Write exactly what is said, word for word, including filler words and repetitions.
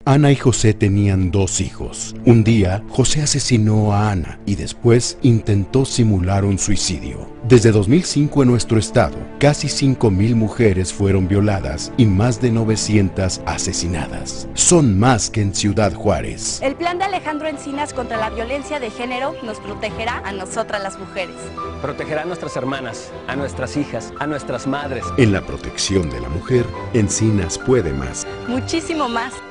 Ana y José tenían dos hijos. Un día, José asesinó a Ana y después intentó simular un suicidio. Desde dos mil cinco en nuestro estado, casi cinco mil mujeres fueron violadas y más de novecientas asesinadas. Son más que en Ciudad Juárez. El plan de Alejandro Encinas contra la violencia de género nos protegerá a nosotras las mujeres. Protegerá a nuestras hermanas, a nuestras hijas, a nuestras madres. En la protección de la mujer, Encinas puede más. Muchísimo más.